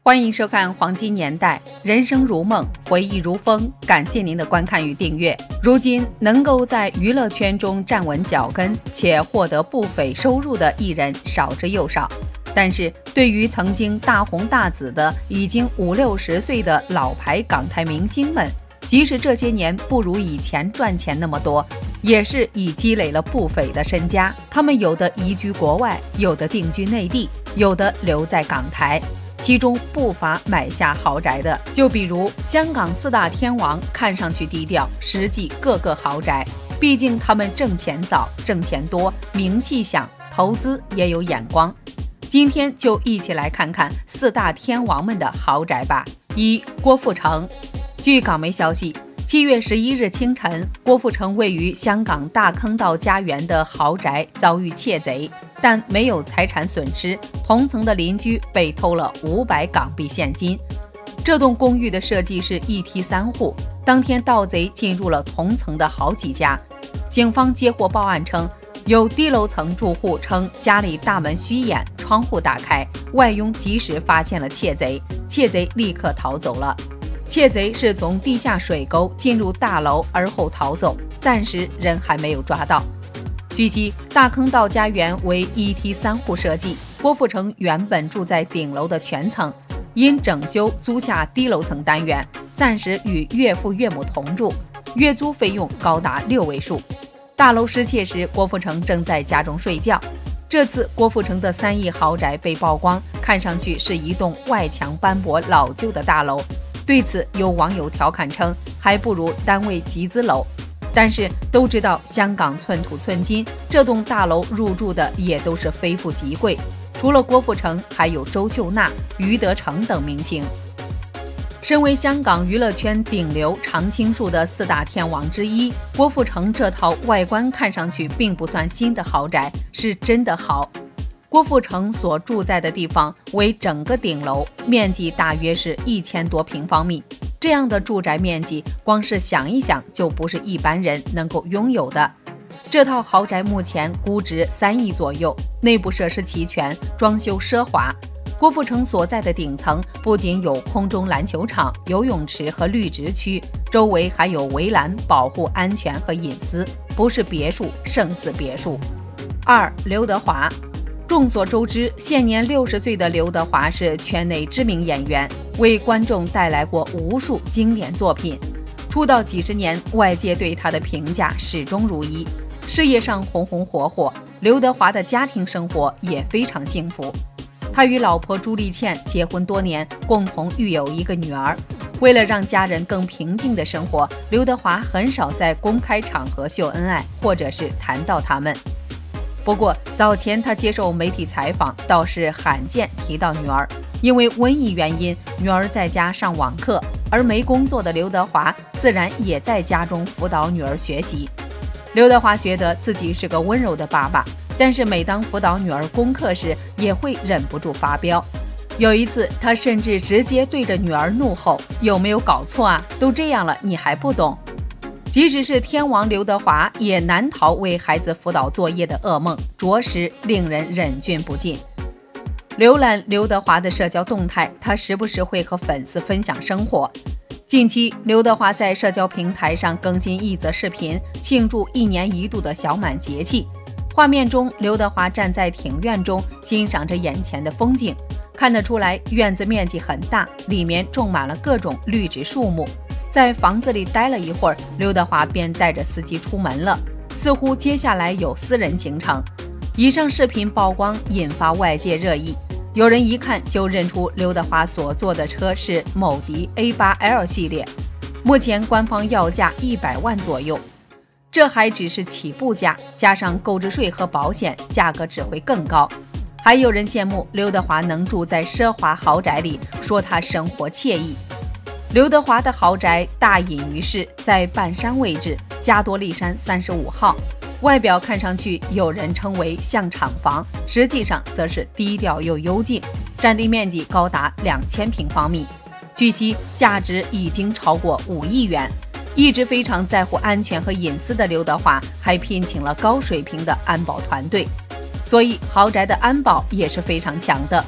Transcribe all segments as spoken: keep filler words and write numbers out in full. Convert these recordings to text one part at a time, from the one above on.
欢迎收看《黄金年代》，人生如梦，回忆如风。感谢您的观看与订阅。如今能够在娱乐圈中站稳脚跟且获得不菲收入的艺人少之又少，但是对于曾经大红大紫的已经五六十岁的老牌港台明星们，即使这些年不如以前赚钱那么多，也是已积累了不菲的身家。他们有的移居国外，有的定居内地，有的留在港台。其中不乏买下豪宅的，就比如香港四大天王，看上去低调，实际个个豪宅。毕竟他们挣钱早，挣钱多，名气响，投资也有眼光。今天就一起来看看四大天王们的豪宅吧。一、郭富城。据港媒消息，七月十一日清晨，郭富城位于香港大坑道家园的豪宅遭遇窃贼，但没有财产损失，同层的邻居被偷了五百港币现金。这栋公寓的设计是一梯三户，当天盗贼进入了同层的好几家。警方接获报案称，有低楼层住户称家里大门虚掩，窗户打开，外佣及时发现了窃贼，窃贼立刻逃走了。窃贼是从地下水沟进入大楼而后逃走，暂时人还没有抓到。据悉，大坑道家园为一梯三户设计，郭富城原本住在顶楼的全层，因整修租下低楼层单元，暂时与岳父岳母同住，月租费用高达六位数。大楼失窃时，郭富城正在家中睡觉。这次郭富城的三亿豪宅被曝光，看上去是一栋外墙斑驳老旧的大楼。对此，有网友调侃称，还不如单位集资楼。但是都知道香港寸土寸金，这栋大楼入住的也都是非富即贵。除了郭富城，还有周秀娜、余德成等明星。身为香港娱乐圈顶流常青树的四大天王之一，郭富城这套外观看上去并不算新的豪宅是真的豪。郭富城所住在的地方为整个顶楼，面积大约是一千多平方米。这样的住宅面积，光是想一想就不是一般人能够拥有的。这套豪宅目前估值三亿左右，内部设施齐全，装修奢华。郭富城所在的顶层不仅有空中篮球场、游泳池和绿植区，周围还有围栏保护安全和隐私，不是别墅胜似别墅。二、刘德华。众所周知，现年六十岁的刘德华是圈内知名演员，为观众带来过无数经典作品。出道几十年，外界对他的评价始终如一，事业上红红火火。刘德华的家庭生活也非常幸福，他与老婆朱丽倩结婚多年，共同育有一个女儿。为了让家人更平静的生活，刘德华很少在公开场合秀恩爱，或者是谈到他们。不过早前他接受媒体采访，倒是罕见提到女儿，因为瘟疫原因，女儿在家上网课，而没工作的刘德华自然也在家中辅导女儿学习。刘德华觉得自己是个温柔的爸爸，但是每当辅导女儿功课时，也会忍不住发飙。有一次，他甚至直接对着女儿怒吼：“有没有搞错啊？都这样了，你还不懂？”即使是天王刘德华，也难逃为孩子辅导作业的噩梦，着实令人忍俊不禁。浏览刘德华的社交动态，他时不时会和粉丝分享生活。近期，刘德华在社交平台上更新一则视频，庆祝一年一度的小满节气。画面中，刘德华站在庭院中，欣赏着眼前的风景。看得出来，院子面积很大，里面种满了各种绿植树木。在房子里待了一会儿，刘德华便带着司机出门了，似乎接下来有私人行程。以上视频曝光，引发外界热议。有人一看就认出刘德华所坐的车是某迪 A 八 L 系列，目前官方要价一百万左右。这还只是起步价，加上购置税和保险，价格只会更高。还有人羡慕刘德华能住在奢华豪宅里，说他生活惬意。刘德华的豪宅大隐于市，在半山位置，加多利山三十五号。外表看上去有人称为像厂房，实际上则是低调又幽静，占地面积高达两千平方米。据悉，价值已经超过五亿元。一直非常在乎安全和隐私的刘德华，还聘请了高水平的安保团队，所以豪宅的安保也是非常强的。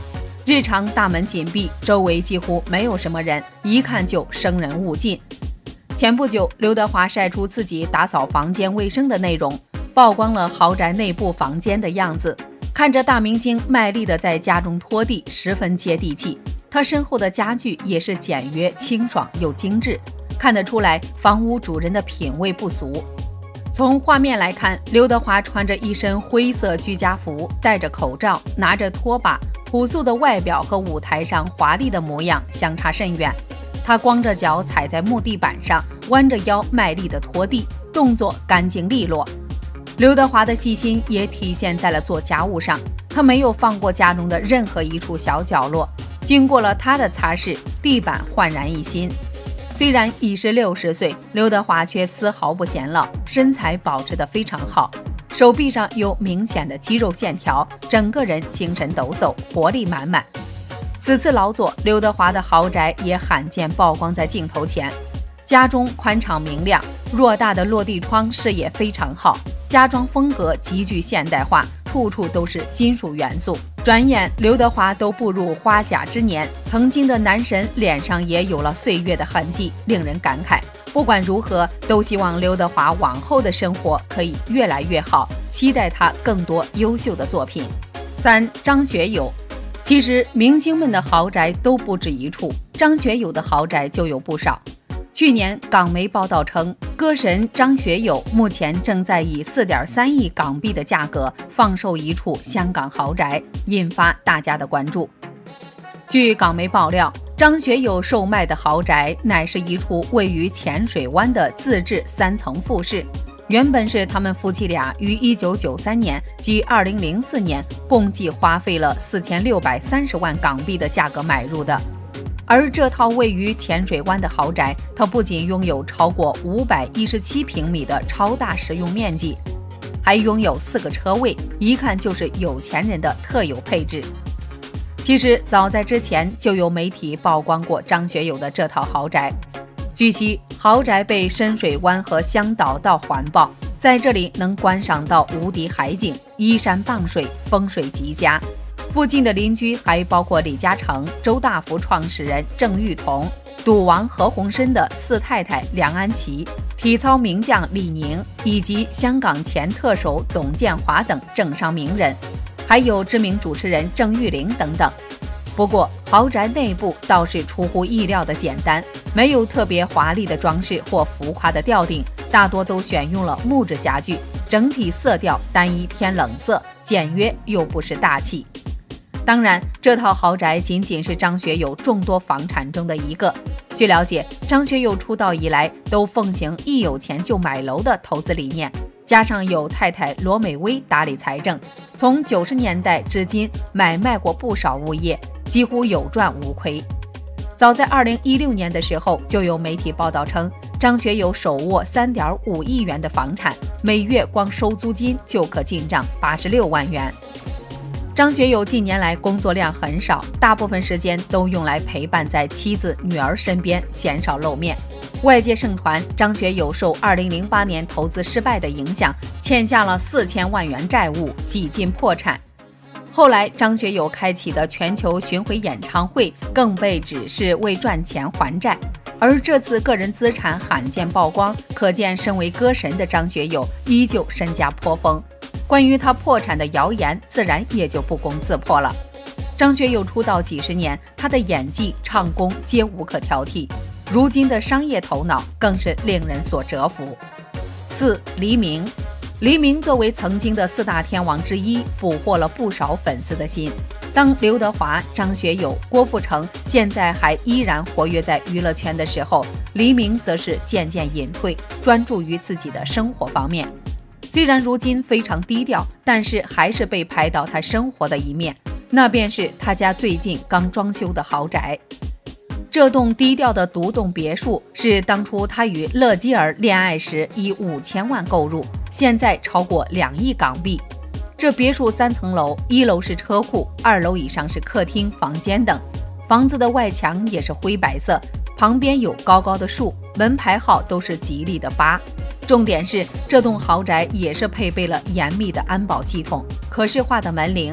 日常大门紧闭，周围几乎没有什么人，一看就生人勿近。前不久，刘德华晒出自己打扫房间卫生的内容，曝光了豪宅内部房间的样子。看着大明星卖力地在家中拖地，十分接地气。他身后的家具也是简约、清爽又精致，看得出来房屋主人的品味不俗。从画面来看，刘德华穿着一身灰色居家服，戴着口罩，拿着拖把，朴素的外表和舞台上华丽的模样相差甚远。他光着脚踩在木地板上，弯着腰卖力地拖地，动作干净利落。刘德华的细心也体现在了做家务上，他没有放过家中的任何一处小角落，经过了他的擦拭，地板焕然一新。虽然已是六十岁，刘德华却丝毫不显老，身材保持得非常好，手臂上有明显的肌肉线条，整个人精神抖擞，活力满满。此次劳作，刘德华的豪宅也罕见曝光在镜头前。家中宽敞明亮，偌大的落地窗视野非常好，家装风格极具现代化，处处都是金属元素。转眼刘德华都步入花甲之年，曾经的男神脸上也有了岁月的痕迹，令人感慨。不管如何，都希望刘德华往后的生活可以越来越好，期待他更多优秀的作品。三、张学友。其实明星们的豪宅都不止一处，张学友的豪宅就有不少。去年港媒报道称，歌神张学友目前正在以 四点三亿港币的价格放售一处香港豪宅，引发大家的关注。据港媒爆料，张学友售卖的豪宅乃是一处位于浅水湾的自制三层复式，原本是他们夫妻俩于一九九三年及二零零四年共计花费了四千六百三十万港币的价格买入的。而这套位于浅水湾的豪宅，它不仅拥有超过五百一十七平米的超大实用面积，还拥有四个车位，一看就是有钱人的特有配置。其实早在之前就有媒体曝光过张学友的这套豪宅。据悉，豪宅被深水湾和香岛道环抱，在这里能观赏到无敌海景，依山傍水，风水极佳。附近的邻居还包括李嘉诚、周大福创始人郑裕彤、赌王何鸿燊的四太太梁安琪、体操名将李宁，以及香港前特首董建华等政商名人，还有知名主持人郑裕玲等等。不过，豪宅内部倒是出乎意料的简单，没有特别华丽的装饰或浮夸的吊顶，大多都选用了木质家具，整体色调单一偏冷色，简约又不失大气。当然，这套豪宅仅仅是张学友众多房产中的一个。据了解，张学友出道以来都奉行一有钱就买楼的投资理念，加上有太太罗美薇打理财政，从九十年代至今买卖过不少物业，几乎有赚无亏。早在二零一六年的时候，就有媒体报道称，张学友手握三点五亿元的房产，每月光收租金就可进账八十六万元。张学友近年来工作量很少，大部分时间都用来陪伴在妻子、女儿身边，鲜少露面。外界盛传张学友受二零零八年投资失败的影响，欠下了四千万元债务，几近破产。后来，张学友开启的全球巡回演唱会更被指是为赚钱还债。而这次个人资产罕见曝光，可见身为歌神的张学友依旧身家颇丰。关于他破产的谣言自然也就不攻自破了。张学友出道几十年，他的演技、唱功皆无可挑剔，如今的商业头脑更是令人所折服。四、黎明。黎明作为曾经的四大天王之一，俘获了不少粉丝的心。当刘德华、张学友、郭富城现在还依然活跃在娱乐圈的时候，黎明则是渐渐隐退，专注于自己的生活方面。虽然如今非常低调，但是还是被拍到他生活的一面，那便是他家最近刚装修的豪宅。这栋低调的独栋别墅是当初他与乐基儿恋爱时以五千万购入，现在超过两亿港币。这别墅三层楼，一楼是车库，二楼以上是客厅、房间等。房子的外墙也是灰白色，旁边有高高的树，门牌号都是吉利的八。重点是，这栋豪宅也是配备了严密的安保系统，可视化的门铃，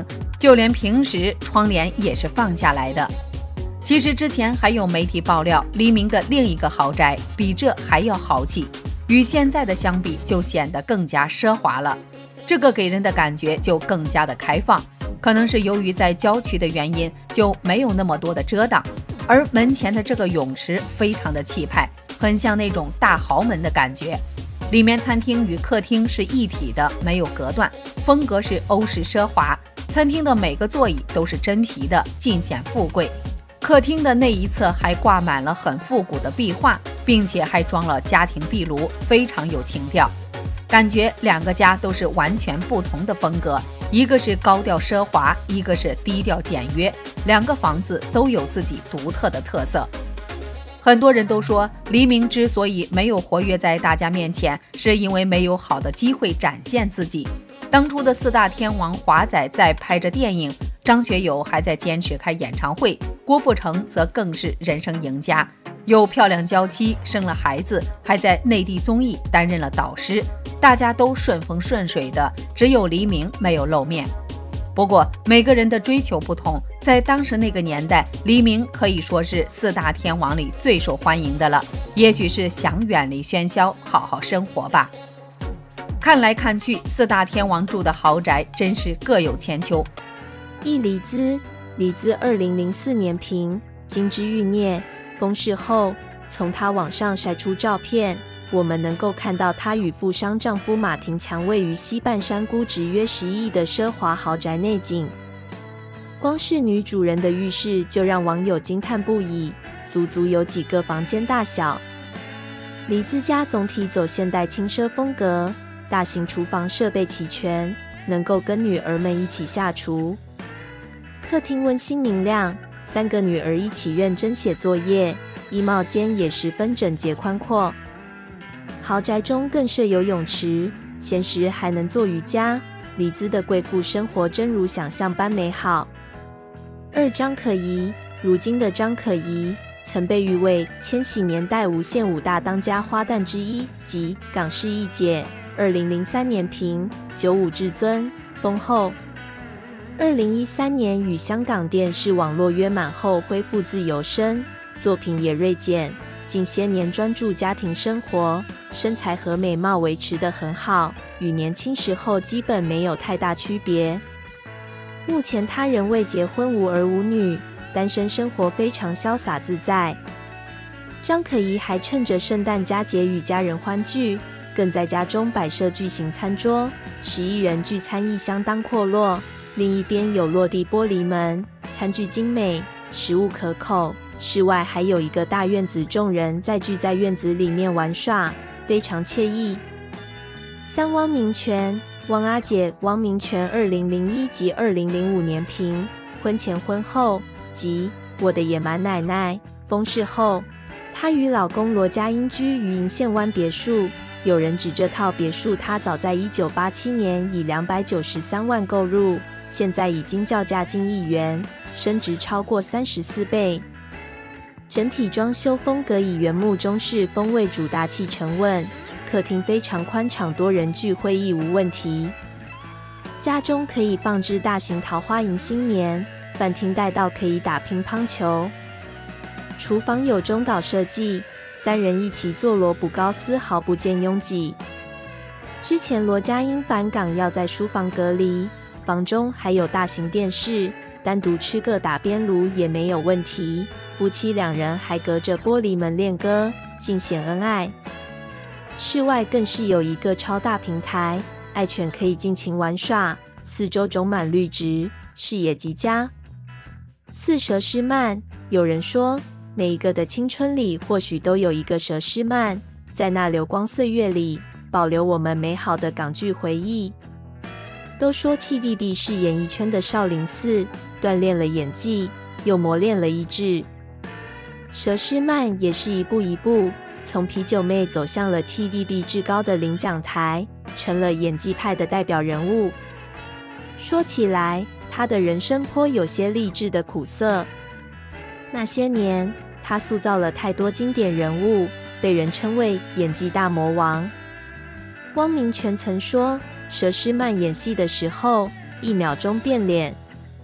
就连平时窗帘也是放下来的。其实之前还有媒体爆料，黎明的另一个豪宅比这还要豪气，与现在的相比就显得更加奢华了。这个给人的感觉就更加的开放，可能是由于在郊区的原因，就没有那么多的遮挡。而门前的这个泳池非常的气派，很像那种大豪门的感觉。里面餐厅与客厅是一体的，没有隔断，风格是欧式奢华。餐厅的每个座椅都是真皮的，尽显富贵。客厅的那一侧还挂满了很复古的壁画，并且还装了家庭壁炉，非常有情调。感觉两个家都是完全不同的风格，一个是高调奢华，一个是低调简约，两个房子都有自己独特的特色。很多人都说，黎明之所以没有活跃在大家面前，是因为没有好的机会展现自己。当初的四大天王华仔在拍着电影，张学友还在坚持开演唱会，郭富城则更是人生赢家，有漂亮娇妻，生了孩子，还在内地综艺担任了导师，大家都顺风顺水的，只有黎明没有露面。不过每个人的追求不同，在当时那个年代，黎明可以说是四大天王里最受欢迎的了，也许是想远离喧嚣，好好生活吧。看来看去，四大天王住的豪宅真是各有千秋。 一黎姿，黎姿二零零四年评，金枝玉孽。封事后，从她网上晒出照片，我们能够看到她与富商丈夫马廷强位于西半山估值约十亿的奢华豪宅内景。光是女主人的浴室就让网友惊叹不已，足足有几个房间大小。黎姿家总体走现代轻奢风格，大型厨房设备齐全，能够跟女儿们一起下厨。客厅温馨明亮，三个女儿一起认真写作业，衣帽间也十分整洁宽阔。豪宅中更设有泳池，闲时还能做瑜伽。黎姿的贵妇生活真如想象般美好。二张可颐，如今的张可颐曾被誉为千禧年代无线五大当家花旦之一及港式一姐。二零零三年评，九五至尊，封后。二零一三年与香港电视网络约满后恢复自由身，作品也锐减。近些年专注家庭生活，身材和美貌维持得很好，与年轻时候基本没有太大区别。目前他仍未结婚，无儿无女，单身生活非常潇洒自在。张可颐还趁着圣诞佳节与家人欢聚，更在家中摆设巨型餐桌，十一人聚餐亦相当阔落。另一边有落地玻璃门，餐具精美，食物可口。室外还有一个大院子，众人再聚在院子里面玩耍，非常惬意。三汪明荃，汪阿姐汪明荃二零零一及二零零五年评，婚前婚后及我的野蛮奶奶。封事后，她与老公罗家英居于银线湾别墅，有人指这套别墅她早在一九八七年以两百九十三万购入，现在已经叫价近亿元，升值超过三十四倍。整体装修风格以原木中式风为主，大气沉稳。客厅非常宽敞，多人聚会亦无问题。家中可以放置大型桃花迎新年，饭厅带到可以打乒乓球。厨房有中岛设计，三人一起做萝卜糕丝毫不见拥挤。之前罗家英返港要在书房隔离，房中还有大型电视，单独吃个打边炉也没有问题。夫妻两人还隔着玻璃门练歌，尽显恩爱。室外更是有一个超大平台，爱犬可以尽情玩耍，四周种满绿植，视野极佳。四佘诗曼，有人说每一个的青春里或许都有一个佘诗曼，在那流光岁月里保留我们美好的港剧回忆。都说 T V B 是演艺圈的少林寺，锻炼了演技，又磨练了意志。佘诗曼也是一步一步从啤酒妹走向了 T V B 至高的领奖台，成了演技派的代表人物。说起来，她的人生颇有些励志的苦涩。那些年，她塑造了太多经典人物，被人称为演技大魔王。汪明荃曾说，佘诗曼演戏的时候，一秒钟变脸。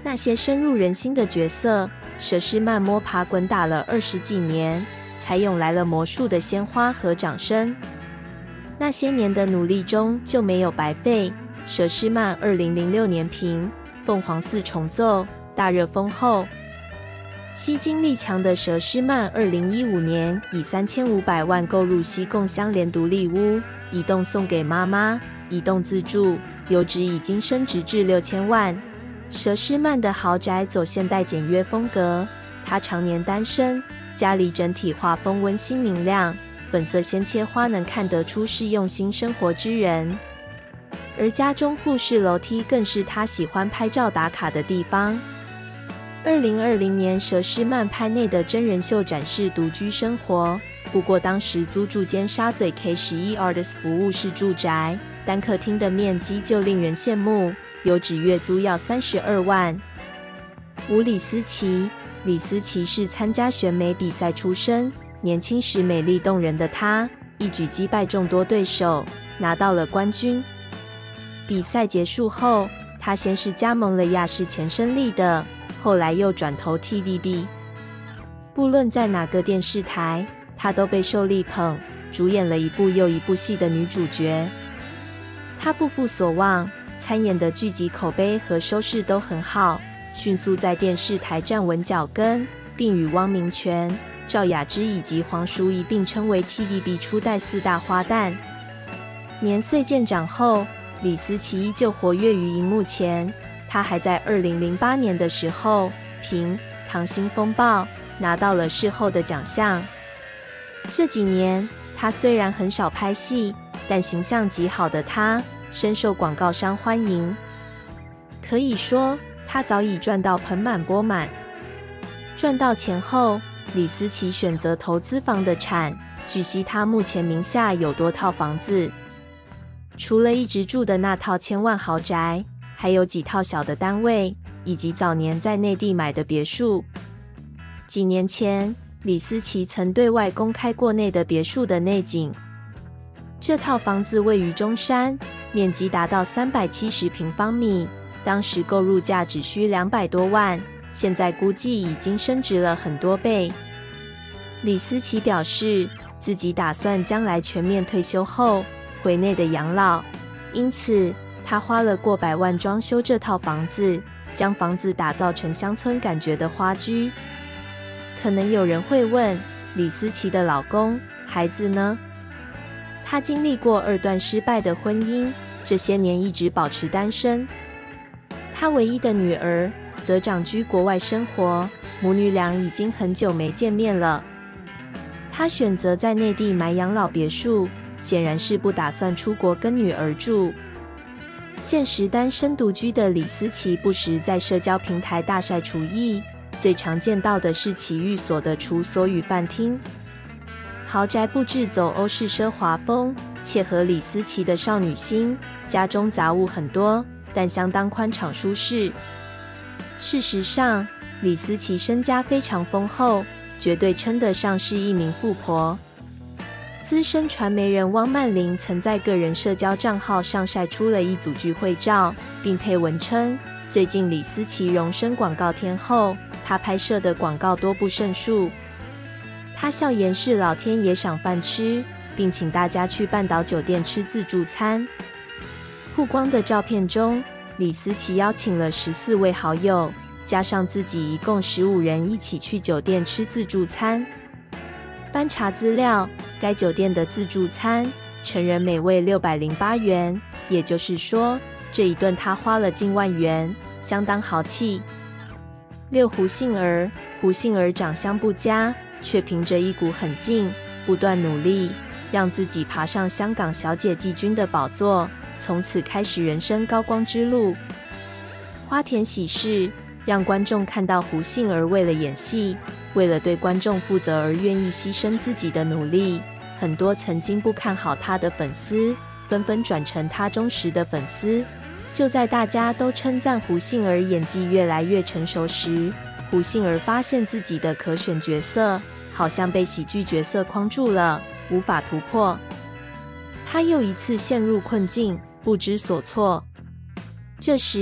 那些深入人心的角色，佘诗曼摸爬滚打了二十几年，才涌来了魔术的鲜花和掌声。那些年的努力中就没有白费。佘诗曼二零零六年凭《凤凰寺重奏》大热封后，吸金力强的佘诗曼二零一五年以三千五百万购入西贡香莲独立屋，一栋送给妈妈，一栋自住，油值已经升值至六千万。佘诗曼的豪宅走现代简约风格，她常年单身，家里整体画风温馨明亮，粉色鲜切花能看得出是用心生活之人。而家中复式楼梯更是她喜欢拍照打卡的地方。二零二零年，佘诗曼拍内的真人秀展示独居生活，不过当时租住间沙嘴 K 十一 Artist 服务式住宅，单客厅的面积就令人羡慕，有指月租要三十二万。吴李思琪，李思琪是参加选美比赛出身，年轻时美丽动人的她，一举击败众多对手，拿到了冠军。比赛结束后，她先是加盟了亚视前身立的，后来又转投 T V B。 不论在哪个电视台，她都备受力捧，主演了一部又一部戏的女主角。她不负所望，参演的剧集口碑和收视都很好，迅速在电视台站稳脚跟，并与汪明荃、赵雅芝以及黄淑仪并称为 T V B 初代四大花旦。年岁渐长后，李思琪依旧活跃于荧幕前。她还在二零零八年的时候凭《溏心风暴》拿到了视后的奖项。这几年她虽然很少拍戏，但形象极好的她深受广告商欢迎。可以说她早已赚到盆满钵满。赚到钱后，李思琪选择投资房地产，据悉她目前名下有多套房子，除了一直住的那套千万豪宅，还有几套小的单位，以及早年在内地买的别墅。几年前，李思琪曾对外公开过内的别墅的内景。这套房子位于中山，面积达到三百七十平方米，当时购入价只需两百多万，现在估计已经升值了很多倍。李思琪表示，自己打算将来全面退休后回内的养老，因此他花了过百万装修这套房子，将房子打造成乡村感觉的花居。可能有人会问，李思琪的老公、孩子呢？她经历过二段失败的婚姻，这些年一直保持单身。她唯一的女儿则长居国外生活，母女俩已经很久没见面了。她选择在内地买养老别墅，显然是不打算出国跟女儿住。现实单身独居的李思琪不时在社交平台大晒厨艺，最常见到的是其寓所的厨所与饭厅。豪宅布置走欧式奢华风，切合李思琪的少女心。家中杂物很多，但相当宽敞舒适。事实上，李思琪身家非常丰厚，绝对称得上是一名富婆。资深传媒人汪曼玲曾在个人社交账号上晒出了一组聚会照，并配文称，最近李思琪荣升广告天后，她拍摄的广告多不胜数。她笑言是老天爷赏饭吃，并请大家去半岛酒店吃自助餐。曝光的照片中，李思琪邀请了十四位好友，加上自己一共十五人一起去酒店吃自助餐。翻查资料，该酒店的自助餐成人每位六百零八元，也就是说，这一顿他花了近万元，相当豪气。六胡杏儿，胡杏儿长相不佳，却凭着一股狠劲，不断努力，让自己爬上香港小姐季军的宝座，从此开始人生高光之路。花田喜事让观众看到胡杏儿为了演戏，为了对观众负责而愿意牺牲自己的努力。很多曾经不看好她的粉丝，纷纷转成她忠实的粉丝。就在大家都称赞胡杏儿演技越来越成熟时，胡杏儿发现自己的可选角色好像被喜剧角色框住了，无法突破。她又一次陷入困境，不知所措。这时，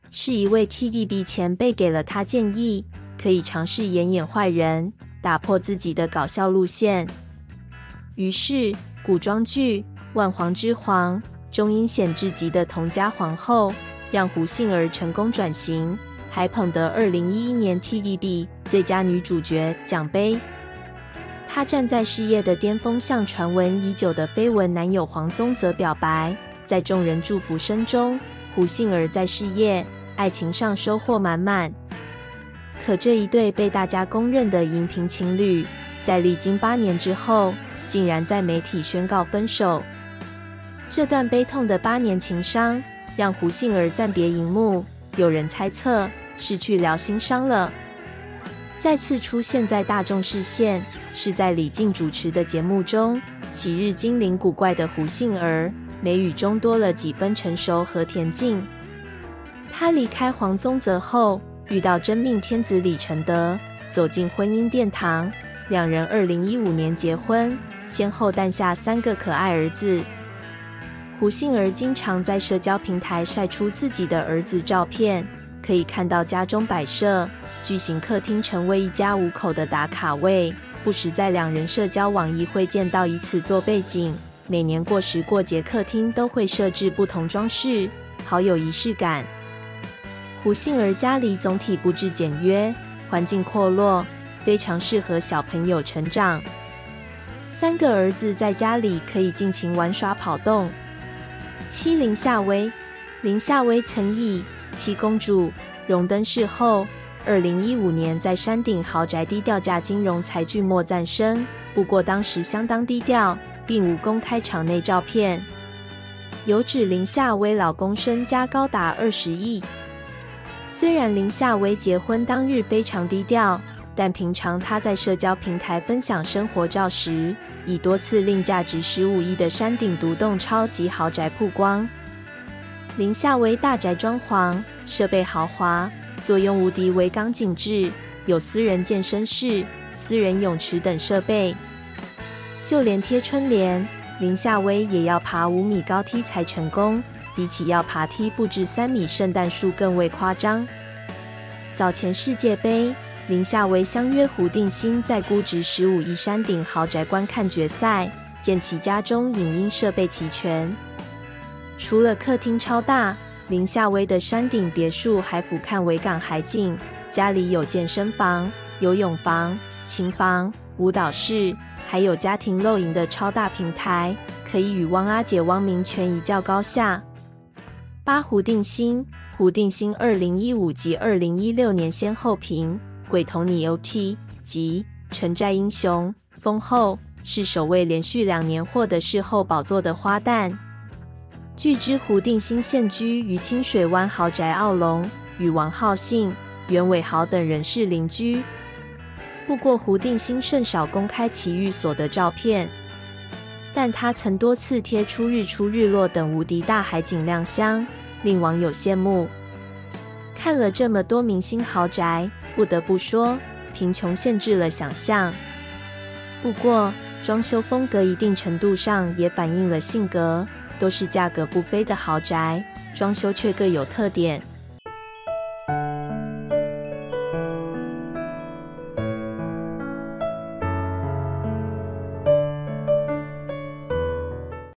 是一位 T V B 前辈给了他建议，可以尝试演演坏人，打破自己的搞笑路线。于是，古装剧《万皇之皇》中阴险至极的佟家皇后，让胡杏儿成功转型，还捧得二零一一年 T V B 最佳女主角奖杯。她站在事业的巅峰，向传闻已久的绯闻男友黄宗泽表白，在众人祝福声中，胡杏儿在事业、爱情上收获满满。可这一对被大家公认的荧屏情侣，在历经八年之后，竟然在媒体宣告分手。这段悲痛的八年情伤，让胡杏儿暂别荧幕，有人猜测是去疗心伤了。再次出现在大众视线，是在李静主持的节目中，昔日精灵古怪的胡杏儿，眉宇中多了几分成熟和恬静。她离开黄宗泽后，遇到真命天子李承德，走进婚姻殿堂，两人二零一五年结婚，先后诞下三个可爱儿子。胡杏儿经常在社交平台晒出自己的儿子照片，可以看到家中摆设，巨型客厅成为一家五口的打卡位，不时在两人社交网议会见到，以此做背景。每年过时过节，客厅都会设置不同装饰，好有仪式感。胡杏儿家里总体布置简约，环境阔落，非常适合小朋友成长。三个儿子在家里可以尽情玩耍跑动。妻林夏薇，林夏薇曾以七公主荣登视后，二零一五年在山顶豪宅低调嫁金融才俊莫赞生，不过当时相当低调，并无公开场内照片。有指林夏薇老公身家高达二十亿。虽然林夏薇结婚当日非常低调，但平常她在社交平台分享生活照时，已多次令价值十五亿的山顶独栋超级豪宅曝光。林夏薇大宅装潢设备豪华，坐拥无敌维港景致，有私人健身室、私人泳池等设备。就连贴春联，林夏薇也要爬五米高梯才成功，比起要爬梯布置三米圣诞树更为夸张。早前世界杯，林夏薇相约胡定欣在估值十五亿山顶豪宅观看决赛，见其家中影音设备齐全。除了客厅超大，林夏薇的山顶别墅还俯瞰维港海景，家里有健身房、游泳房、琴房、舞蹈室，还有家庭露营的超大平台，可以与汪阿姐汪明荃一较高下。八胡定欣，胡定欣二零一五及二零一六年先后凭《鬼童你 O T》及《城寨英雄》封后，是首位连续两年获得视后宝座的花旦。据知胡定欣现居于清水湾豪宅傲龙，与王浩信、袁伟豪等人是邻居。不过胡定欣甚少公开其寓所的照片，但他曾多次贴出日出日落等无敌大海景亮相，令网友羡慕。看了这么多明星豪宅，不得不说，贫穷限制了想象。不过，装修风格一定程度上也反映了性格，都是价格不菲的豪宅，装修却各有特点，